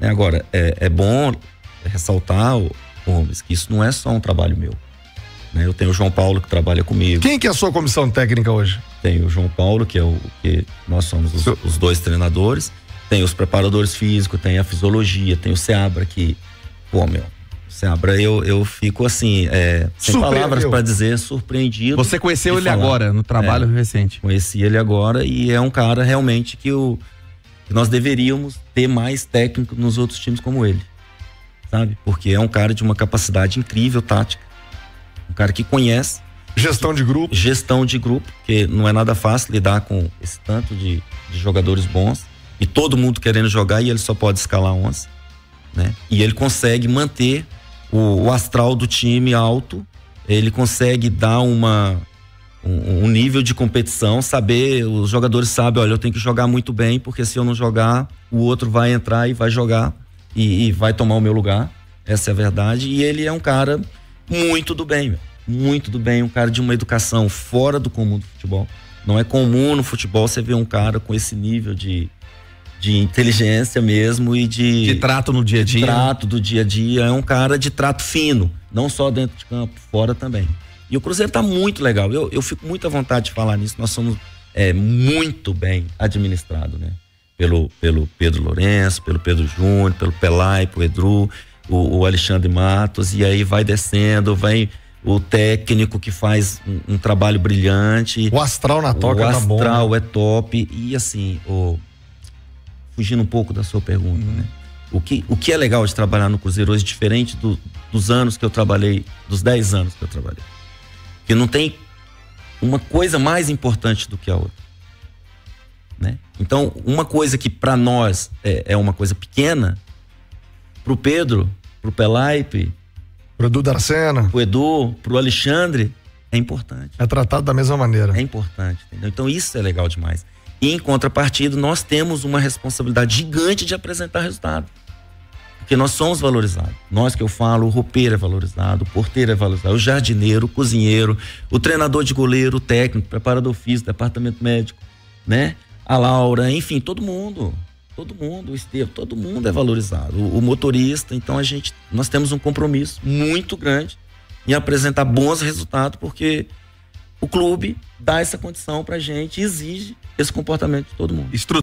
Né? Agora, é bom ressaltar, Gomes, que isso não é só um trabalho meu. Né? Eu tenho o João Paulo que trabalha comigo. Quem que é a sua comissão técnica hoje? Tem o João Paulo, que nós somos os dois treinadores. Tem os preparadores físicos, tem a fisiologia, tem o Seabra que, o Seabra, eu fico assim, sem palavras para dizer, surpreendido. Você conheceu ele agora, no trabalho recente? Conheci ele agora e é um cara realmente que nós deveríamos ter mais técnico nos outros times como ele, sabe? Porque é um cara de uma capacidade incrível, tática. Um cara que conhece. Gestão de grupo. Gestão de grupo, porque não é nada fácil lidar com esse tanto de jogadores bons. E todo mundo querendo jogar e ele só pode escalar 11. Né? E ele consegue manter o astral do time alto. Ele consegue dar um nível de competição, saber, os jogadores sabem, olha, eu tenho que jogar muito bem, porque se eu não jogar, o outro vai entrar e vai jogar e vai tomar o meu lugar. Essa é a verdade. E ele é um cara muito do bem, muito do bem, um cara de uma educação fora do comum do futebol. Não é comum no futebol você ver um cara com esse nível de inteligência mesmo e de trato no dia a dia. De trato do dia a dia. É um cara de trato fino, não só dentro de campo, fora também. E o Cruzeiro tá muito legal. Eu fico muito à vontade de falar nisso. Nós somos muito bem administrados, né? Pelo Pedro Lourenço, pelo Pedro Júnior, pelo Pelay, pelo Edru, o Alexandre Matos, e aí vai descendo, vem o técnico que faz um trabalho brilhante. O astral na toca tá bom. O astral é top. E assim, fugindo um pouco da sua pergunta, né? O que é legal de trabalhar no Cruzeiro hoje, diferente dos anos que eu trabalhei, dos 10 anos que eu trabalhei. Que não tem uma coisa mais importante do que a outra. Né? Então, uma coisa que para nós é uma coisa pequena, pro Pedro, pro Pelaipe, pro Edu Darcena, pro Edu, pro Alexandre, é importante. É tratado da mesma maneira. É importante, entendeu? Então isso é legal demais. E em contrapartida, nós temos uma responsabilidade gigante de apresentar resultado. Porque nós somos valorizados. Nós que eu falo, o roupeiro é valorizado, o porteiro é valorizado, o jardineiro, o cozinheiro, o treinador de goleiro, o técnico, o preparador físico, departamento médico, né? A Laura, enfim, todo mundo, o Estevam, todo mundo é valorizado. O motorista, então nós temos um compromisso muito grande em apresentar bons resultados, porque o clube dá essa condição pra gente, exige esse comportamento de todo mundo.